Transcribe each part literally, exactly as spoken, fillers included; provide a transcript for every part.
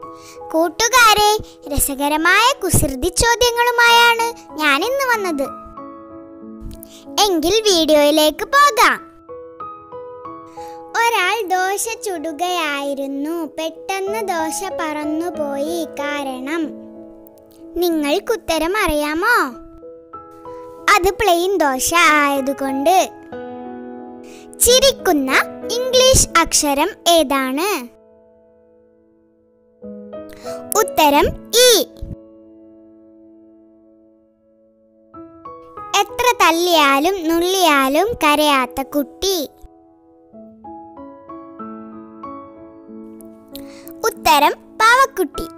കൂട്ടുകാരെ, രസകരമായ കുസൃതി ചോദ്യങ്ങളുമായാണ് ഞാൻ ഇന്ന് വന്നത്. എങ്കിൽ വീഡിയോയിലേക്ക് പോകാം. ഒരാൾ ദോശ ചുടുകയായിരുന്നു. പെട്ടെന്ന് ദോശ പറന്നുപോയി. കാരണം? നിങ്ങൾക്കുത്തരം അറിയാമോ? അത് പ്ലെയിൻ ദോശ ആയതുകൊണ്ട്. ചിരിക്കുന്ന ഇംഗ്ലീഷ് അക്ഷരം ഏതാണ്? ഉത്തരം ഇ. എത്ര തല്ലിയാലും നുള്ളിയാലും കരയാത്ത കുട്ടി. ഉത്തരം പാവക്കുട്ടി.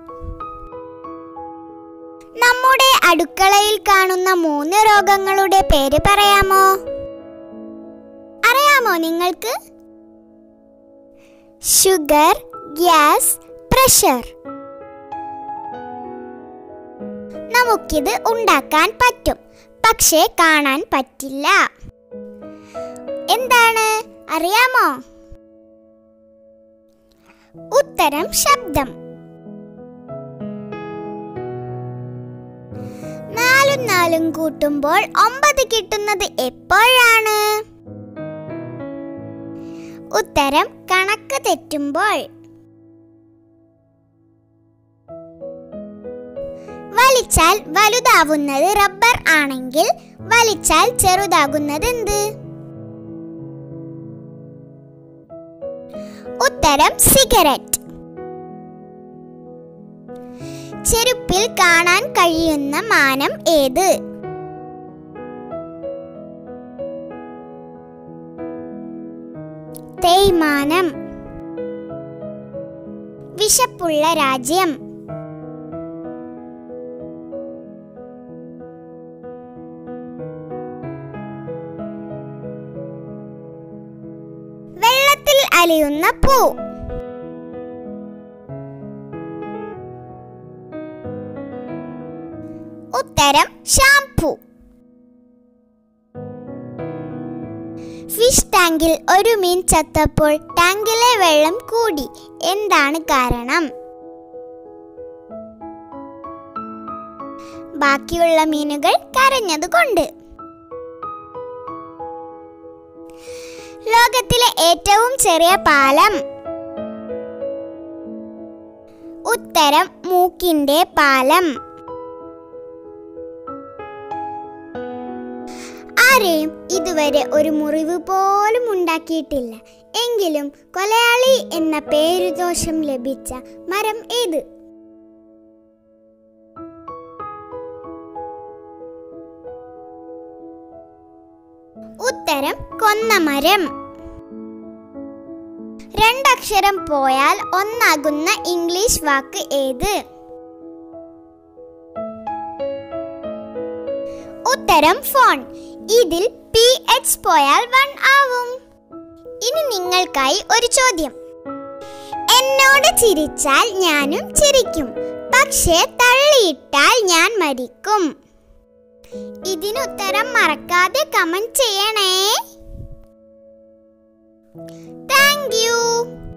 നമ്മുടെ അടുക്കളയിൽ കാണുന്ന മൂന്ന് രോഗങ്ങളുടെ പേര് പറയാമോ? അറിയാമോ നിങ്ങൾക്ക്? Sugar, gas, pressure. നമുക്കിത് ഉണ്ടാക്കാൻ പറ്റും, പക്ഷേ കാണാൻ പറ്റില്ല. എന്താണ് അറിയാമോ? ഉത്തരം ശബ്ദം. നാലും നാലും കൂട്ടുമ്പോൾ ഒമ്പത് കിട്ടുന്നത് എപ്പോഴാണ്? ഉത്തരം കണക്ക് തെറ്റുമ്പോൾ. വലിച്ചാൽ വലുതാവുന്നത് റബ്ബർ ആണെങ്കിൽ വലിച്ചാൽ ചെറുതാകുന്നത് എന്ത്? ഉത്തരം സിഗരറ്റ്. ചെരുപ്പിൽ കാണാൻ കഴിയുന്ന മാനം ഏത്? തേയ്മാനം. വിശപ്പുള്ള രാജ്യം. വെള്ളത്തിൽ അലിയുന്ന പൂ. ഉത്തരം ഷാംപൂ. ഫിഷ് ടാങ്കിൽ ഒരു മീൻ ചത്തപ്പോൾ ടാങ്കിലെ വെള്ളം കൂടി. എന്താണ് കാരണം? ബാക്കിയുള്ള മീനുകൾ കരഞ്ഞതുകൊണ്ട്. ലോകത്തിലെ ഏറ്റവും ചെറിയ പാലം. ഉത്തരം മൂക്കിന്റെ പാലം. ആരെയും ഇതുവരെ ഒരു മുറിവ് പോലും ഉണ്ടാക്കിയിട്ടില്ല. എങ്കിലും കൊലയാളി എന്ന പേരുദോഷം ലഭിച്ച മരം ഏത്? ഉത്തരം കൊന്നമരം. രണ്ടക്ഷരം പോയാൽ ഒന്നാകുന്ന ഇംഗ്ലീഷ് വാക്ക് ഏത്? ഉത്തരം ഫോൺ. ഇതിൽ പി എച്ച് പോയാൽ വൺ ആവും. ഇനി നിങ്ങൾക്കായി ഒരു ചോദ്യം. എന്നോട് ചിരിച്ചാൽ ഞാനും ചിരിക്കും, പക്ഷേ തള്ളിയിട്ടാൽ ഞാൻ മരിക്കും. ഇതിനുത്തരം മറക്കാതെ കമന്റ് ചെയ്യണേ. Thank U.